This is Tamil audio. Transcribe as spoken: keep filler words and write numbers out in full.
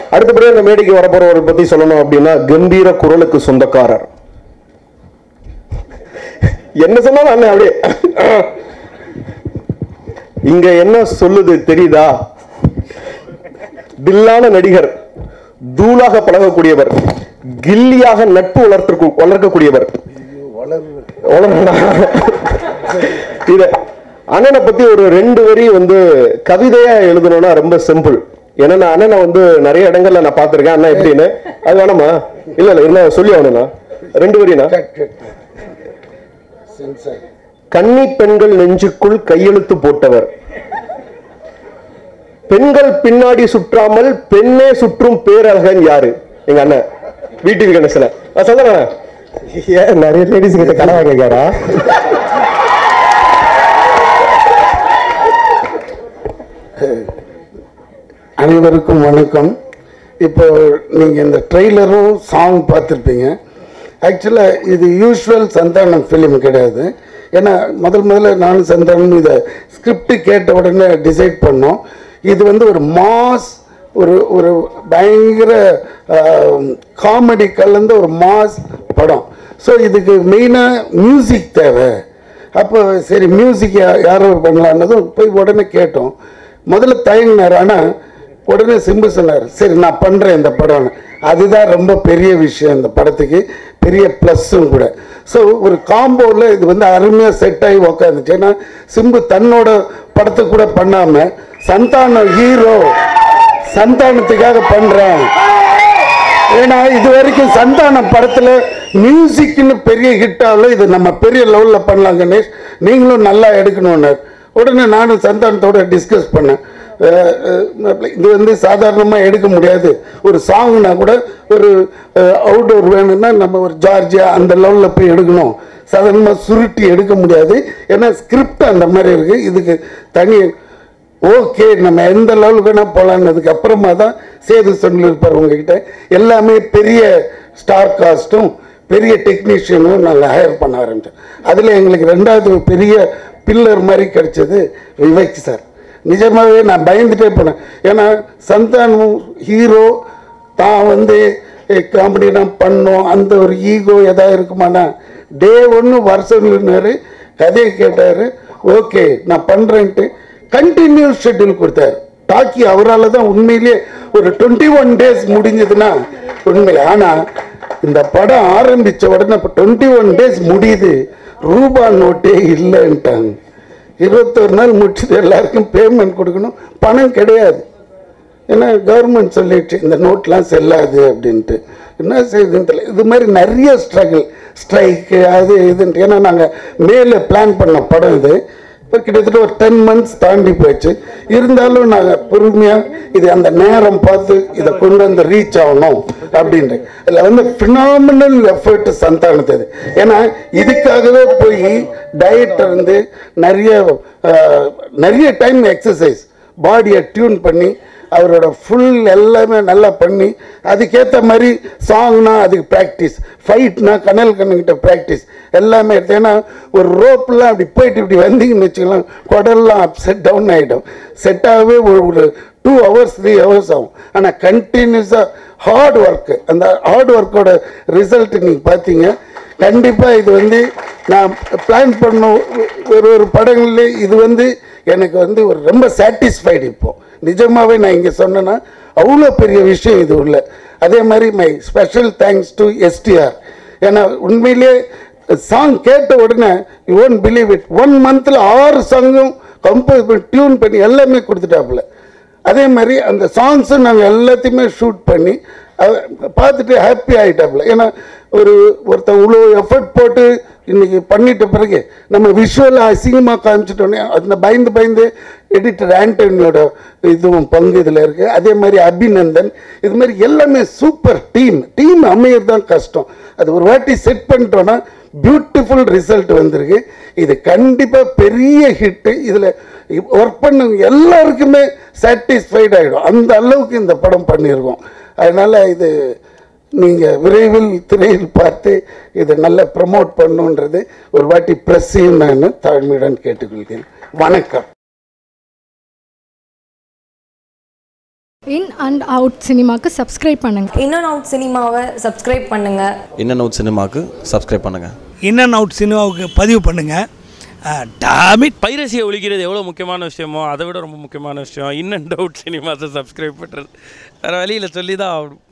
அடுத்தபடியாக இந்த மேடைக்கு வரப்போறவரை பத்தி சொல்லணும் அப்படின்னா கம்பீர குரலுக்கு சொந்தக்காரர். என்ன சொன்னாலும் அண்ணன் அப்படியே இங்க என்ன சொல்லுது தெரியுதா? தில்லான நடிகர், தூளாக பழகக்கூடியவர், கில்லியாக நட்பு வளர்த்து வளர்க்கக்கூடியவர். இத அண்ணனை பத்தி ஒரு ரெண்டு வரி வந்து கவிதையா எழுதணும்னா ரொம்ப சிம்பிள். ஏன்னா அண்ணனை வந்து நிறைய இடங்கள்ல நான் பார்த்திருக்கேன். அண்ணா எப்படின்னு அது வேணாமா? இல்ல இல்ல என்ன சொல்லி ஆகணும்னா ரெண்டு வரினா, கன்னி பெண்கள் நெஞ்சுக்குள் கையெழுத்து போட்டவர், பெண்கள் பின்னாடி சுற்றாமல் பெண்ணே சுற்றும் பேரழகன் யாரு? எங்க அண்ணன் வீட்டுக்கு கணேசன சொல்ல. ஏன் நிறைய லேடிஸ் கிட்ட கனவா கேட்காரா? அனைவருக்கும் வணக்கம். இப்போ நீங்கள் இந்த ட்ரெய்லரும் சாங் பார்த்துருப்பீங்க. ஆக்சுவலாக இது யூஸ்வல் சந்தானம் ஃபிலிம் கிடையாது. ஏன்னா முதல் முதல்ல நானும் சந்தானம் இதை ஸ்கிரிப்ட் கேட்ட உடனே டிசைட் பண்ணோம். இது வந்து ஒரு மாஸ், ஒரு ஒரு பயங்கர காமெடி கலந்த ஒரு மாஸ் படம். ஸோ இதுக்கு மெயினாக மியூசிக் தேவை. அப்போ சரி மியூசிக் யாரோ பண்ணலான்னதும் போய் உடனே கேட்டோம். முதல்ல தயங்கினார், ஆனால் உடனே சிம்பு சொன்னார், சரி நான் பண்ணுறேன் இந்த படம். அதுதான் ரொம்ப பெரிய விஷயம் இந்த படத்துக்கு, பெரிய ப்ளஸ்ஸும் கூட. ஸோ ஒரு காம்போவில் இது வந்து அருமையாக செட் ஆகி உக்காந்துச்சு. ஏன்னா சிம்பு தன்னோட படத்தை கூட பண்ணாமல் சந்தானம் ஹீரோ, சந்தானத்துக்காக பண்ணுறேன். ஏன்னா இது வரைக்கும் சந்தானம் படத்தில் மியூசிக்னு பெரிய ஹிட் ஆகல, இது நம்ம பெரிய லெவலில் பண்ணலாம் கணேஷ், நீங்களும் நல்லா எடுக்கணும்னு. உடனே நானும் சந்தானத்தோட டிஸ்கஸ் பண்ணேன். இது வந்து சாதாரணமாக எடுக்க முடியாது, ஒரு சாங்னா கூட ஒரு அவுட்டோர் வேணும்னா நம்ம ஒரு ஜார்ஜியா அந்த லெவலில் போய் எடுக்கணும், சாதாரணமாக சுருட்டி எடுக்க முடியாது. ஏன்னா ஸ்கிரிப்ட் அந்த மாதிரி இருக்குது. இதுக்கு தனி ஓகே நம்ம எந்த லெவலுக்கு வேணால் போகலான்னதுக்கு அப்புறமா தான் சேது சொல்லியிருப்பார் உங்ககிட்ட. எல்லாமே பெரிய ஸ்டார் காஸ்ட்டும் பெரிய டெக்னீஷியனும் நாங்கள் ஹையர் பண்ண ஆரம்பித்தோம். அதில் எங்களுக்கு ரெண்டாவது பெரிய பில்லர் மாதிரி கிடைச்சது விவேக் சார். நிஜமாகவே நான் பயந்துட்டே போனேன். ஏன்னா சந்தானம் ஹீரோ தான் வந்து காமெடிலாம் பண்ணோம், அந்த ஒரு ஈகோ எதாவது இருக்குமாண்ணா. டே ஒன்று வருஷம்னாரு, கதையை கேட்டார், ஓகே நான் பண்ணுறேன்ட்டு கண்டினியூஸ் ஷெட்யூல் கொடுத்தாரு. டாக்கி அவரால் தான் உண்மையிலேயே ஒரு டுவெண்ட்டி ஒன் டேஸ் முடிஞ்சதுன்னா உண்மையிலே. ஆனால் இந்த படம் ஆரம்பித்த உடனே இப்போ டுவெண்ட்டி ஒன் டேஸ் முடியுது, ரூபா நோட்டே இல்லைன்ட்டாங்க. இருபத்தொரு நாள் முடிச்சுது, எல்லாருக்கும் பேமெண்ட் கொடுக்கணும், பணம் கிடையாது. ஏன்னா கவர்மெண்ட் சொல்லிடுச்சு இந்த நோட்லாம் செல்லாது அப்படின்ட்டு. என்ன செய்யுதுன்னு தெரியல. இது மாதிரி நிறைய ஸ்ட்ரகிள், ஸ்ட்ரைக்கு அது இதுன்ட்டு. ஏன்னா நாங்கள் மேலே பிளான் பண்ண படம் இது. இப்போ கிட்டத்தட்ட ஒரு டென் மந்த்ஸ் தாண்டி போயிடுச்சு. இருந்தாலும் நாங்கள் பொறுமையாக இது அந்த நேரம் பார்த்து இதை கொண்டு வந்து ரீச் ஆகணும் அப்படின்ட்டு. அதில் வந்து ஃபினாமினல் எஃபர்ட் சந்தானது. ஏன்னா இதுக்காகவே போய் டயட் இருந்து நிறைய நிறைய டைம் எக்ஸசைஸ், பாடியை டியூன் பண்ணி அவரோட ஃபுல் எல்லாமே நல்லா பண்ணி அதுக்கேற்ற மாதிரி சாங்னா அதுக்கு ப்ராக்டிஸ், ஃபைட்னா கனல் கண்ணுக்கிட்ட ப்ராக்டிஸ் எல்லாமே எடுத்து. ஏன்னா ஒரு ரோப்லாம் அப்படி போயிட்டு இப்படி வந்தீங்கன்னு வச்சுக்கலாம், குடல்லாம் அப்செட் டவுன் ஆகிடும். செட்டாகவே ஒரு ஒரு டூ ஹவர்ஸ் த்ரீ ஹவர்ஸ் ஆகும். ஆனால் கண்டினியூஸாக ஹார்ட் ஒர்க்கு, அந்த ஹார்ட் ஒர்க்கோட ரிசல்ட் நீங்கள் பார்த்தீங்க. கண்டிப்பாக இது வந்து நான் பிளான் பண்ண ஒரு ஒரு படங்கள்ல இது வந்து எனக்கு வந்து ஒரு ரொம்ப சாட்டிஸ்ஃபைடு. இப்போது நிஜமாகவே நான் இங்கே சொன்னேன்னா அவ்வளோ பெரிய விஷயம் இது உள்ள. அதே மாதிரி my special thanks to STR. ஏன்னா உண்மையிலே சாங் கேட்ட உடனே you won't believe it, one மந்தில் ஆறு சாங்கும் கம்போஸ் பண்ணி டியூன் பண்ணி எல்லாமே கொடுத்துட்டாப்புல. அதே மாதிரி அந்த சாங்ஸும் நாங்கள் எல்லாத்தையுமே ஷூட் பண்ணி பார்த்துட்டு ஹாப்பி ஆகிட்டாப்புல. ஏன்னா ஒரு ஒருத்தர் இவ்வளோ எஃபர்ட் போட்டு இன்றைக்கி பண்ணிட்ட பிறகு நம்ம விஷுவலாக அசிங்கமாக காமிச்சிட்டோன்னே அந்த பயந்து பயந்து எடிட்டர் ஆண்டனியோட இதுவும் பங்கு இதில் இருக்குது. அதே மாதிரி அபிநந்தன், இது மாதிரி எல்லாமே சூப்பர் டீம். டீம் அமையறது தான் கஷ்டம். அது ஒரு வாட்டி செட் பண்ணிட்டோன்னா பியூட்டிஃபுல் ரிசல்ட் வந்திருக்கு. இது கண்டிப்பாக பெரிய ஹிட்டு. இதில் ஒர்க் பண்ண எல்லாருக்குமே சாட்டிஸ்ஃபைட் ஆகிடும், அந்த அளவுக்கு இந்த படம் பண்ணியிருக்கோம். அதனால் இது நீங்கள் விரைவில் திரையில் பார்த்து இதை நல்லா ப்ரமோட் பண்ணுன்றது ஒரு வாட்டி ப்ரெஸ்ஸையும் நான் தாழ்மையுடன் கேட்டுக்கொள்கிறேன். வணக்கம். இன் அண்ட் அவுட் சினிமாவுக்கு சப்ஸ்கிரைப் பண்ணுங்கள். இன் அண்ட் அவுட் சினிமாவை சப்ஸ்கிரைப் பண்ணுங்கள். இன் அண்ட் அவுட் சினிமாவுக்கு சப்ஸ்கிரைப் பண்ணுங்கள். இன் அண்ட் அவுட் சினிமாவுக்கு பதிவு பண்ணுங்கள். டாமிட் பைரசியை ஒழிக்கிறது எவ்வளோ முக்கியமான விஷயமோ அதை விட ரொம்ப முக்கியமான விஷயம் இன் அண்ட் அவுட் சினிமாஸை சப்ஸ்கிரைப் பண்ணுறது. வேறு வழியில் சொல்லி தான் ஆகணும்.